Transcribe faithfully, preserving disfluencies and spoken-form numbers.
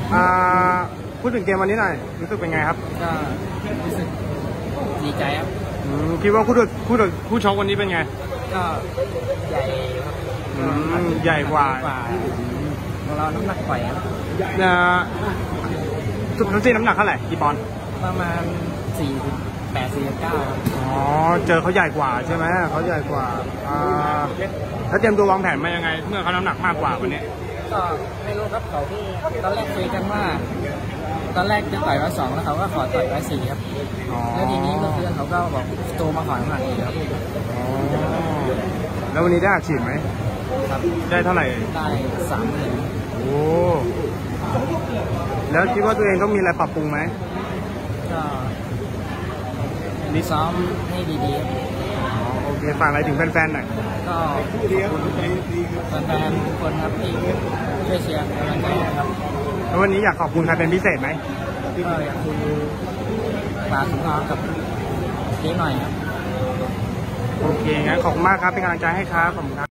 อ่าพูดถึงเกมวันนี้หน่อยรู้สึกเป็นไงครับก็รู้สึกดีใจครับคิดว่าคู่ต่อคู่ต่อคู่ชกวันนี้เป็นไงก็ใหญ่ครับใหญ่กว่าของเราน้ำหนักปล่อยครับนะทุกทั้งสิ้นน้ำหนักเท่าไหร่กี่ปอนด์ประมาณสี่แปดสี่เก้าอ๋อเจอเขาใหญ่กว่าใช่ไหมเขาใหญ่กว่าอ่าแล้วเตรียมตัววางแผนมายังไงเมื่อเขาน้ำหนักมากกว่าวันนี้ก็ไม่รู้ครับเขาตอนแรกคุยกันว่าตอนแรกจะต่อยร้อยสองแล้วเขาก็ขอต่อยร้อยสี่ครับแล้วทีนี้เมื่อคืนเขาก็บอกโตมาขอน้ำหนักอีกครับแล้ววันนี้ได้อัดฉีดไหมครับได้เท่าไหร่ได้สามหมื่นโอ้แล้วคิดว่าตัวเองต้องมีอะไรปรับปรุงไหมก็มีซ้อมให้ดีๆโอเคฝากอะไรถึงแฟนๆหน่อยก็ขอบคุณแฟนๆทุกคนครับที่ช่วยเชียร์กำลังใจครับแล้ววันนี้อยากขอบคุณใครเป็นพิเศษไหมก็อยากคุณปาสุนทรกับเจ๊หน่อยครับโอเคงั้นขอบคุณมากครับเป็นกำลังใจให้ครับขอบคุณครับ